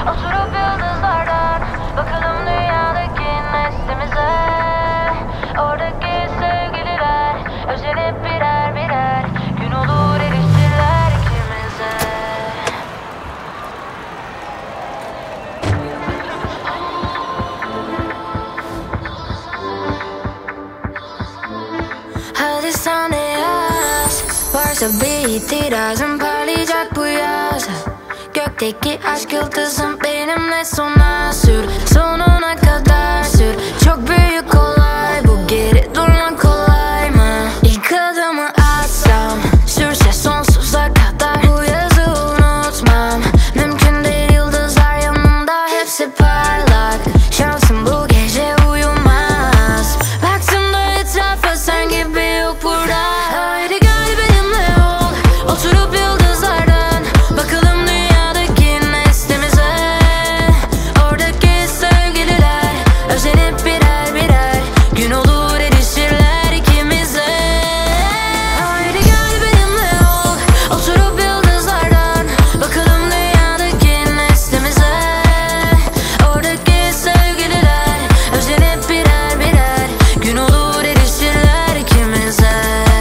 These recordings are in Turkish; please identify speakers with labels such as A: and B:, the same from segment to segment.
A: Oturup yıldızlardan bakalım dünyadaki neslimize. Oradaki sevgililer özenip birer birer gün olur erişirler ikimize. Hadi sen de yaz, varsa bir itirazın parlayacak bu yaz. Gökteki aşk yıldızım benimle sona sür, sonuna kadar sür. Çok büyük olay bu, geri durmak kolay mı? İlk adımı atsam sürse sonsuza kadar, bu yazı unutmam. Mümkün değil, yıldızlar yanımda hepsi parlak. Şansım bu gece uyumaz. Baktım da etrafa, sen gibi yok burada. Haydi gel benimle ol, oturup yıldızlardan bakalım dünyadaki neslimize. Oradaki sevgililer özenip birer birer gün olur erişirler ikimize. Haydi gel benimle ol, oturup yıldızlardan bakalım dünyadaki neslimize. Oradaki sevgililer özenip birer birer gün olur erişirler ikimize.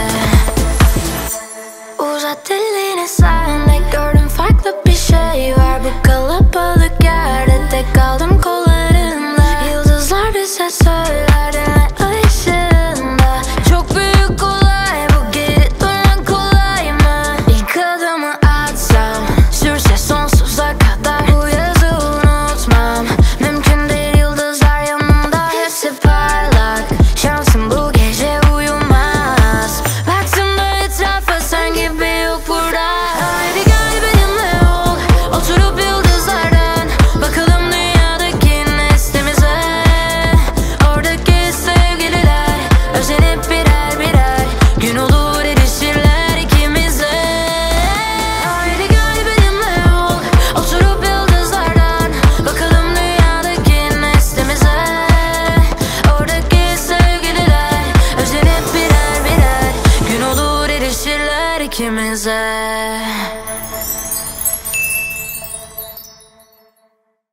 A: Uzat elini, sen de gördüm farklı bir şey var. Bu kalabalık yerde tek kaldım kollarında. Yıldızlar bize söyler denetler ışığında. Çok büyük olay bu, geri durmak kolay mı? İlk adımı atsam sürse sonsuza kadar, bu yazı unutmam. Mümkün değil, yıldızlar yanımda hepsi parlak. Şansım bu gece uyumaz. Baktım da etrafa, sen gibi yok burada. Haydi gel benimle ol, oturup yıldızlardan bakalım dünyadaki neslimize. Oradaki sevgililer özenip birer birer gün olur erişirler ikimize. Haydi gel benimle ol, oturup yıldızlardan bakalım dünyadaki neslimize. Oradaki sevgililer özenip birer birer gün olur erişirler ikimize.